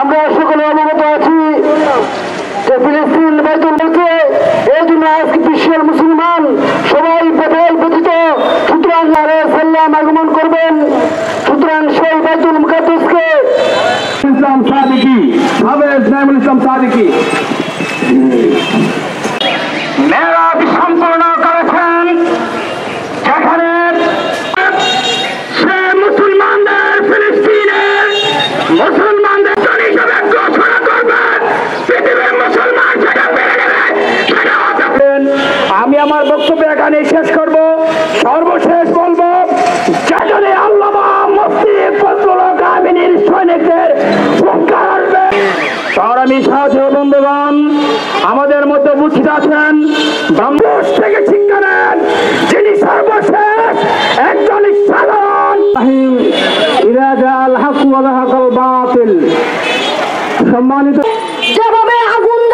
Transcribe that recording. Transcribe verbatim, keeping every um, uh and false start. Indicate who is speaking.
Speaker 1: আমরা সকলে অবগত আছি যে ফিলিস্তিন বাইতুল মুকে এই জন্য আজকে বিশ্বের মুসলমান সবাই পথায় পতিত। সুতরাং সাল্লাম আগমন করবেন। সুতরাং সেই বাইতুল মুকাদ্দাসকে ইসলাম সাদিকি হাফেজ নাইমুল ইসলাম সাদিকি মেরাজ সম্পূর্ণ করেছেন, যেখানে সে মুসলমানদের ফিলিস্তিনের মুসলমানদের হিসেবে ঘোষণা করবেন। পৃথিবীর মুসলমান সেটা পেরে নেবে। আমি আমার বক্তব্য এখানে শেষ করব। সর্বশেষ বলবো, যেখানে আল্লামা মুফতি ফজলুল হক আমিনীর সৈনিকদের হুঙ্কার আসবে। সংগ্রামী সাথী ও বন্ধুগণ, আমাদের মধ্যে উপস্থিত আছেন বাংলাদেশ থেকে শিক্ষা নেন যিনি সর্বশেষ একজন সাধারণ সম্মানিত।
Speaker 2: যেভাবে আগুন